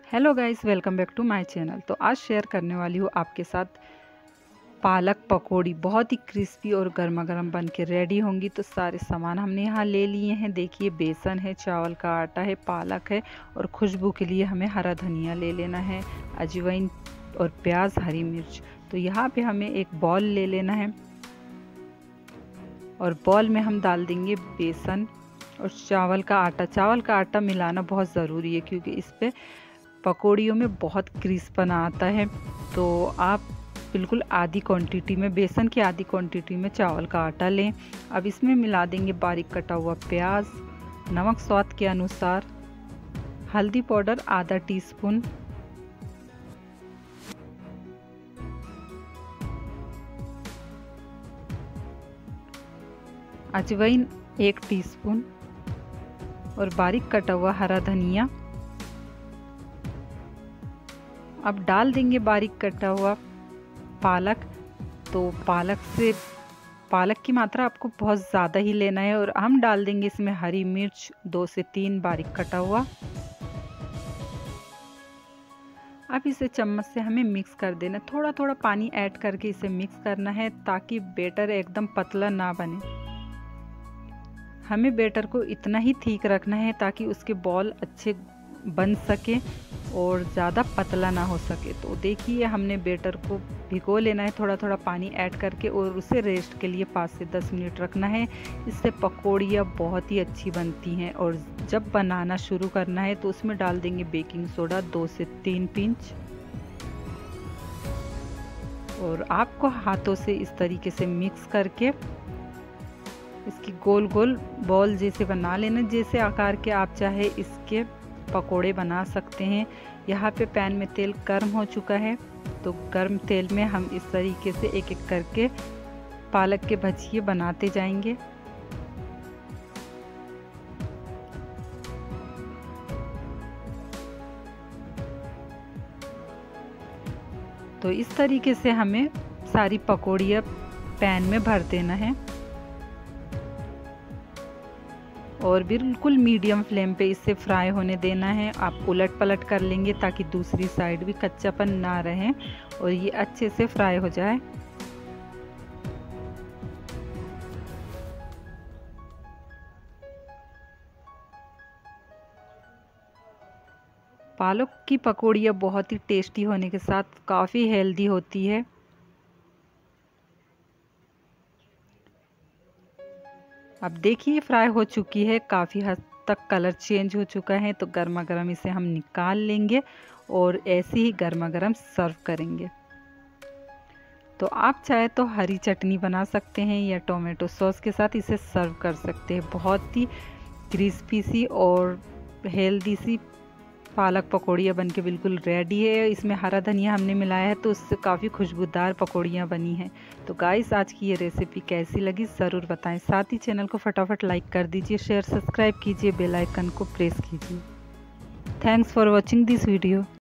Hello guys, welcome back to my channel. तो आज share करने वाली हूँ आपके साथ पालक पकौड़ी। बहुत ही क्रिस्पी और गर्मा गर्म बन के रेडी होंगी। तो सारे सामान हमने यहाँ ले लिए हैं। देखिए, बेसन है, चावल का आटा है, पालक है और खुशबू के लिए हमें हरा धनिया ले लेना है, अजवाइन और प्याज, हरी मिर्च। तो यहाँ पे हमें एक बॉल ले लेना है और बॉल में हम डाल देंगे बेसन और चावल का आटा। चावल का आटा मिलाना बहुत ज़रूरी है क्योंकि इस पर पकौड़ियों में बहुत क्रिस्पन आता है। तो आप बिल्कुल आधी क्वांटिटी में, बेसन की आधी क्वांटिटी में चावल का आटा लें। अब इसमें मिला देंगे बारीक कटा हुआ प्याज, नमक स्वाद के अनुसार, हल्दी पाउडर आधा टीस्पून, अजवाइन 1 टीस्पून और बारीक कटा हुआ हरा धनिया। अब डाल देंगे बारीक कटा हुआ पालक। तो पालक की मात्रा आपको बहुत ज़्यादा ही लेना है और हम डाल देंगे इसमें हरी मिर्च 2 से 3 बारीक कटा हुआ। अब इसे चम्मच से हमें मिक्स कर देना, थोड़ा थोड़ा पानी ऐड करके इसे मिक्स करना है ताकि बैटर एकदम पतला ना बने। हमें बैटर को इतना ही ठीक रखना है ताकि उसके बॉल अच्छे बन सके और ज़्यादा पतला ना हो सके। तो देखिए, हमने बैटर को भिगो लेना है थोड़ा थोड़ा पानी ऐड करके और उसे रेस्ट के लिए 5 से 10 मिनट रखना है। इससे पकौड़ियाँ बहुत ही अच्छी बनती हैं। और जब बनाना शुरू करना है तो उसमें डाल देंगे बेकिंग सोडा 2 से 3 पिंच। और आपको हाथों से इस तरीके से मिक्स करके इसकी गोल गोल बॉल जैसे बना लेना। जैसे आकार के आप चाहे इसके पकोड़े बना सकते हैं। यहाँ पे पैन में तेल गर्म हो चुका है, तो गर्म तेल में हम इस तरीके से एक एक करके पालक के भजिए बनाते जाएंगे। तो इस तरीके से हमें सारी पकौड़ियाँ पैन में भर देना है और बिल्कुल मीडियम फ्लेम पे इसे फ्राई होने देना है। आप उलट पलट कर लेंगे ताकि दूसरी साइड भी कच्चापन ना रहे और ये अच्छे से फ्राई हो जाए। पालक की पकौड़ियाँ बहुत ही टेस्टी होने के साथ काफ़ी हेल्दी होती है। अब देखिए, फ्राई हो चुकी है, काफ़ी हद तक कलर चेंज हो चुका है। तो गर्मा गर्म इसे हम निकाल लेंगे और ऐसे ही गर्मा गर्म सर्व करेंगे। तो आप चाहे तो हरी चटनी बना सकते हैं या टोमेटो सॉस के साथ इसे सर्व कर सकते हैं। बहुत ही क्रिस्पी सी और हेल्दी सी पालक पकौड़ियाँ बनके बिल्कुल रेडी है। इसमें हरा धनिया हमने मिलाया है तो उससे काफ़ी खुशबूदार पकौड़ियाँ बनी हैं। तो गाइस, आज की ये रेसिपी कैसी लगी ज़रूर बताएं। साथ ही चैनल को फटाफट लाइक कर दीजिए, शेयर सब्सक्राइब कीजिए, बेल आइकन को प्रेस कीजिए। Thanks for watching this video.